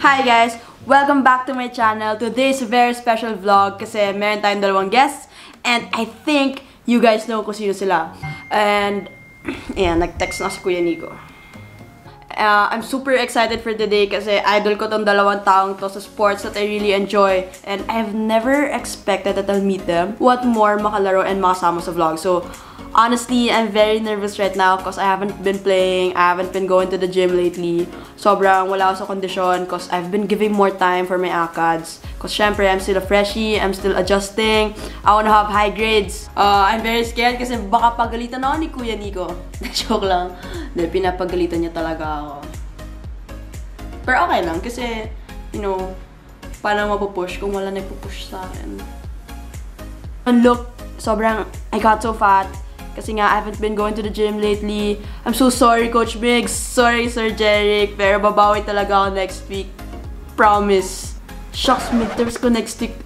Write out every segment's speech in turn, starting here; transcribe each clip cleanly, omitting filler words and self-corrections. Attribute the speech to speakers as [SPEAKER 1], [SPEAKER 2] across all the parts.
[SPEAKER 1] Hi guys! Welcome back to my channel. Today's a very special vlog kasi meron tayong dalawang guests and I think you guys know kung sino sila. And, ayan, nag-text na si Kuya Nico. I'm super excited for today kasi idol ko tong dalawang taong to sa sports that I really enjoy and I've never expected that I'll meet them. What more makalaro and makasama sa vlog. So, honestly, I'm very nervous right now because I haven't been playing, I haven't been going to the gym lately. Sobrang wala ako sa kondisyon because I've been giving more time for my ACADS. Because syempre, I'm still a freshie, I'm still adjusting, I wanna have high grades. I'm very scared kasi baka pagalitan ako ni Kuya Nico. Joke lang. Hindi, pinapagalitan niya talaga ako. Pero okay lang kasi, you know, paano mapupush kung wala nagpupush sa akin. And look, sobrang, I got so fat. Kasi nga, I haven't been going to the gym lately. I'm so sorry, Coach Biggs. Sorry, Sir Jeric. Pero babawi talaga ako next week. Promise. Shucks, midterms ko next week.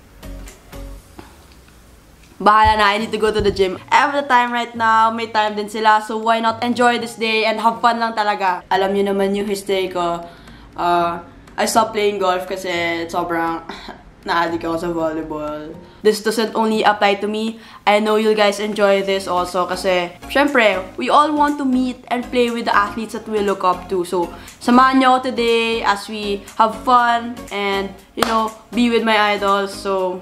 [SPEAKER 1] Bahala na, I need to go to the gym. I have the time right now. May time din sila. So why not enjoy this day and have fun lang talaga. Alam niyo naman yung history ko. I stopped playing golf kasi sobrang na-addict ako sa volleyball. This doesn't only apply to me. I know you guys enjoy this also kasi, syempre, we all want to meet and play with the athletes that we look up to. So, samahan niyo ako today as we have fun and, you know, be with my idols. So,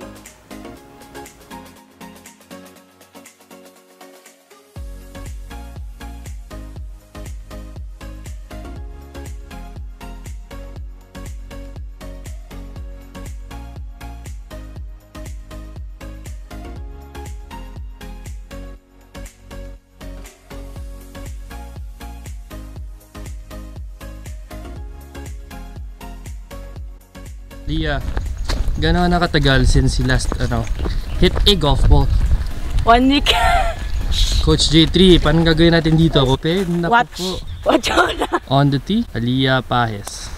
[SPEAKER 2] Lia, gano'n nakatagal since you last, hit a golf ball?
[SPEAKER 1] 1 week.
[SPEAKER 2] Coach J3, paano gagawin natin dito? Open?
[SPEAKER 1] Watch na.
[SPEAKER 2] On the tee, Alia Pajes.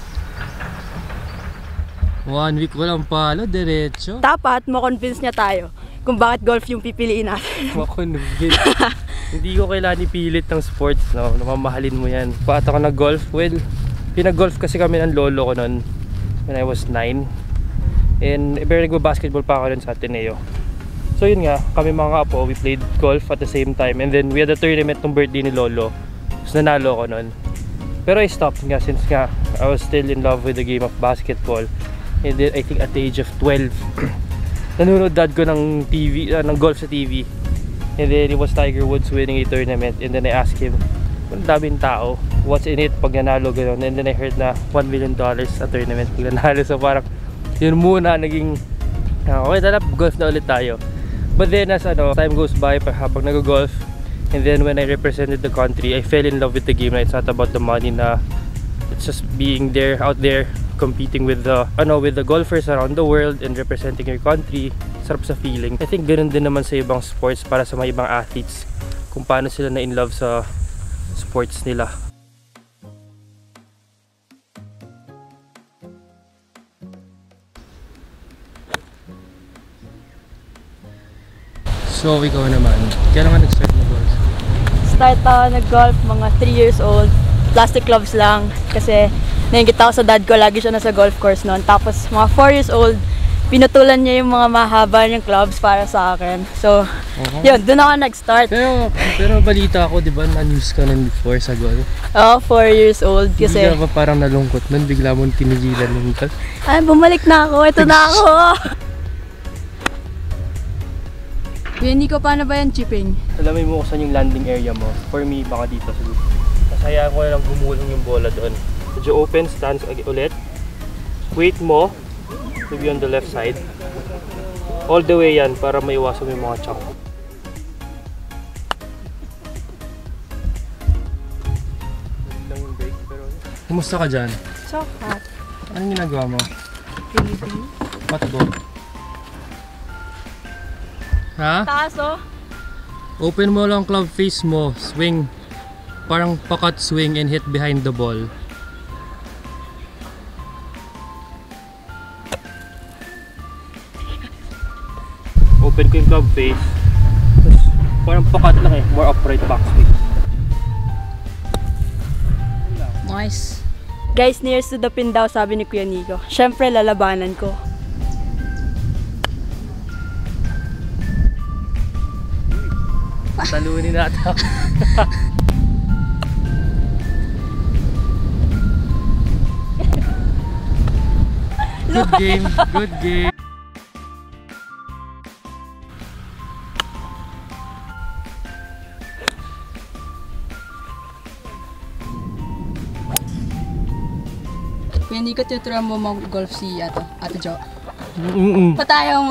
[SPEAKER 2] 1 week walang palo, diretso.
[SPEAKER 1] Dapat ma-convince niya tayo kung bakit golf yung pipiliin natin.
[SPEAKER 2] Ma-convince. Hindi ko kailangan ipilit ng sports, no? Namamahalin mo yan. Paat ako nag-golf? Well, pinag-golf kasi kami ng lolo ko noon when I was 9. And pero nagbabasketball pa ako rin sa Ateneo. So yun nga, kami mga apo, we played golf at the same time. And then we had a tournament ng birthday ni Lolo. So nanalo ko nun. Pero I stopped nga since nga I was still in love with the game of basketball. And then I think at the age of 12, nanonood dad ko ng TV, ng golf sa TV. And then it was Tiger Woods winning a tournament. And then I asked him, ang daming tao, what's in it pag nanalo gano'n. And then I heard na $1 million sa tournament pag nanalo. So parang yun muna naging okay, tala, golf na ulit tayo. But then as time goes by habang nag-golf, and then when I represented the country, I fell in love with the game. It's not about the money, na it's just being there, out there, competing with the with the golfers around the world and representing your country. Sarap sa feeling. I think ganoon din naman sa ibang sports para sa mga ibang athletes, kung paano sila na in love sa sports nila. So ikaw naman, kailan ka nag-start mag-golf?
[SPEAKER 1] Start nag-golf mga 3 years old. Plastic gloves lang kasi nakikita ko sa dad ko, lagi siya nasa golf course noon. Tapos mga 4 years old, pinutulan niya yung mga mahaba niyang clubs para sa akin. So, yun, doon ako nag-start.
[SPEAKER 2] Pero balita ako, di ba, na-news ka nun before sa golf?
[SPEAKER 1] Oo, 4 years old kasi...
[SPEAKER 2] Hindi ka ba parang nalungkot nun? Bigla mong tinigilan ng golf?
[SPEAKER 1] Ay, bumalik na ako. Ito na ako. Kuya Nico, paano ba yan chipping?
[SPEAKER 2] Alam mo kung saan yung landing area mo. For me, baka dito. Masayaan ko na lang gumulong yung bola doon. Medyo open stance ulit. Weight mo to be on the left side. All the way yan para maiwasan mo yung mga chunk. Lang yung break, pero... Kumusta ka dyan?
[SPEAKER 1] So hot.
[SPEAKER 2] Anong ginagawa mo?
[SPEAKER 1] Breathing.
[SPEAKER 2] Matbo. Ha?
[SPEAKER 1] Taas oh.
[SPEAKER 2] Open mo lang club face mo. Swing. Parang pakat swing and hit behind the ball. Open ko yung club face. Parang pakat lang eh. More upright backswing.
[SPEAKER 1] Nice. Guys, nearest to the pin daw, sabi ni Kuya Nico. Siyempre, lalabanan ko.
[SPEAKER 2] Talunin natin. Good game, good game.
[SPEAKER 1] Kuya Nico, tuturuan mo mag-golf si Ate Jo.
[SPEAKER 2] Patayaw
[SPEAKER 1] mo.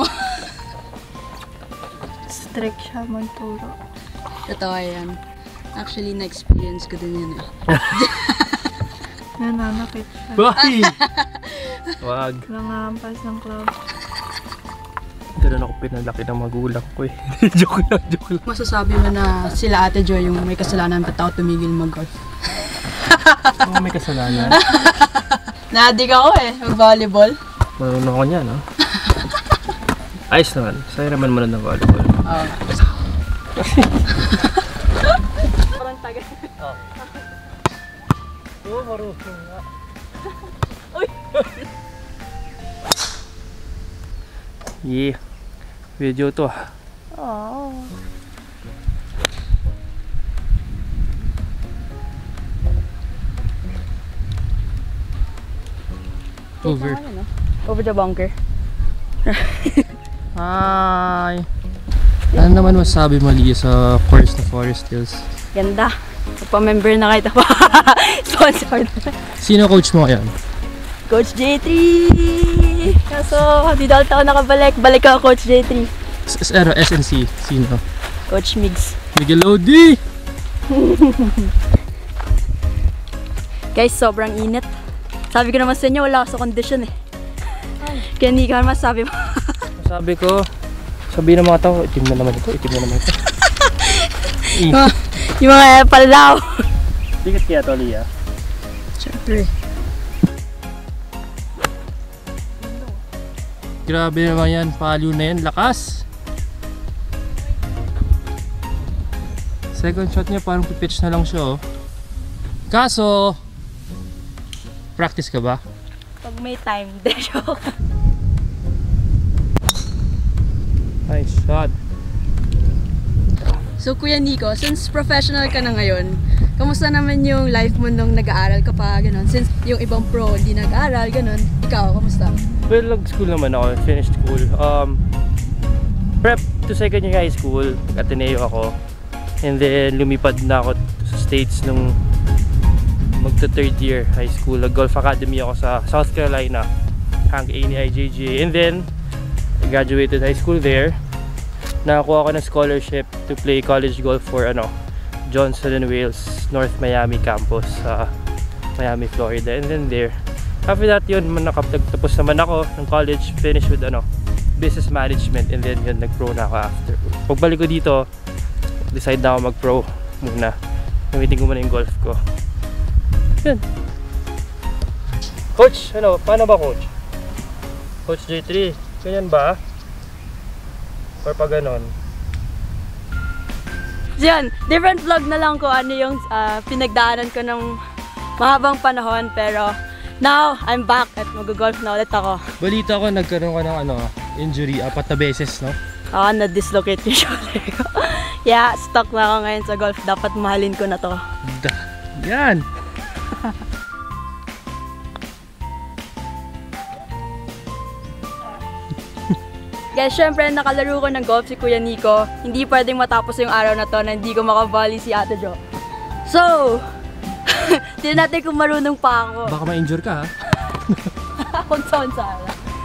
[SPEAKER 1] Strict siya magturo. Totoo yan. Actually, na-experience ko din yun eh.
[SPEAKER 3] Nananakit siya.
[SPEAKER 2] Why? Wag.
[SPEAKER 3] Nangampas ng club.
[SPEAKER 2] Ganun ako pinalaki ng magulang ko eh. Joke lang, joke lang.
[SPEAKER 1] Masasabi mo na sila Ate Jo yung may kasalanan ba't ako tumigil mag-golf?
[SPEAKER 2] Ako may kasalanan.
[SPEAKER 1] Naadik ako eh, mag-volleyball.
[SPEAKER 2] Marunong ako niyan, no? Ayos naman. Saya naman muna ng volleyball.
[SPEAKER 1] Oo. Parang taga.
[SPEAKER 2] Oo, marunong nga.
[SPEAKER 1] Uy!
[SPEAKER 2] Yeah. Video to ah.
[SPEAKER 1] Oh.
[SPEAKER 2] Over.
[SPEAKER 1] Over the bunker.
[SPEAKER 2] Hi! Ano naman masabi mo, Lia, sa course na Forest Hills?
[SPEAKER 1] Ganda. Magpa-member na kita pa. Sponsored.
[SPEAKER 2] Sino coach mo ngayon?
[SPEAKER 1] Coach J3! Kaso, di daw ako nakabalik. Balik ako, Coach J3.
[SPEAKER 2] SNC. Sino?
[SPEAKER 1] Coach Migs.
[SPEAKER 2] Miguel Lodi!
[SPEAKER 1] Guys, sobrang init. Sabi ko naman sa inyo, wala ako sa condition eh. Kaya Nico, ano masabi mo?
[SPEAKER 2] Sabi ko, sabihin ng mga tao, itim na naman ito, itim na naman ito.
[SPEAKER 1] Yung mga palaw.
[SPEAKER 2] Bigat kaya to, Lia?
[SPEAKER 1] Siyempre.
[SPEAKER 2] Grabe naman yan, palo na yan, lakas! Second shot niya parang pipitch na lang siya oh. Kaso, practice ka ba?
[SPEAKER 1] Pag may time, de joke.
[SPEAKER 2] Nice shot.
[SPEAKER 1] So Kuya Nico, since professional ka na ngayon, kamusta naman yung life mo nung nag-aaral ka pa, ganun? Since yung ibang pro hindi nag-aaral, ganun, ikaw, kamusta?
[SPEAKER 2] Well, nag-school naman ako, finished school. Prep to second year high school, Ateneo ako. And then lumipad na ako sa States nung magta third year high school. Nag-golf academy ako sa South Carolina, hang A ni IJJ. And then, I graduated high school there. Nakakuha ako ng scholarship to play college golf for Johnson & Wales North Miami campus sa Miami, Florida. And then there, after that yun, nakapagtapos naman ako ng college, finished with business management. And then yun, nag-pro na ako after. Pagbalik ko dito, decide na ako mag-pro muna. Gamitin ko muna yung golf ko. Yun. Coach, paano ba coach? Coach J3, ganyan ba? Or pa ganon?
[SPEAKER 1] So yun, different vlog na lang ko ano yung pinagdaanan ko ng mahabang panahon. Pero now, I'm back at mag-golf na ulit ako.
[SPEAKER 2] Balita ko, nagkaroon ka ng injury 4 na beses, no?
[SPEAKER 1] Oo, na-dislocate yung shoulder ko. Yeah, stuck na ako ngayon sa golf. Dapat mahalin ko na to.
[SPEAKER 2] Yan!
[SPEAKER 1] Guys, syempre nakalaro ko ng golf si Kuya Nico. Hindi pwedeng matapos yung araw na to na hindi ko makavolley si Ate Jo. So, tignan natin kung marunong pa ako.
[SPEAKER 2] Baka ma-injure ka, ha?
[SPEAKER 1] Kung saan-saan.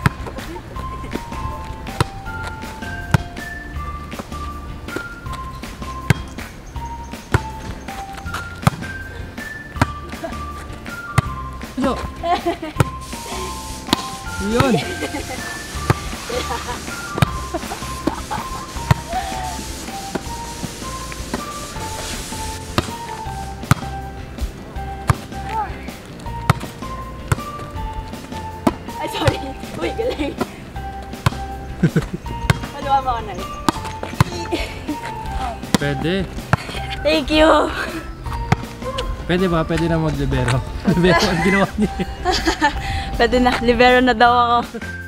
[SPEAKER 2] Jo! Yun!
[SPEAKER 1] Ay, sorry. Uy, galing. Maluwa mo ka na.
[SPEAKER 2] Pwede.
[SPEAKER 1] Thank you.
[SPEAKER 2] Pwede ba? Pwede na mag-libero. Libero ang ginawa niya.
[SPEAKER 1] Pwede na, libero na daw ako.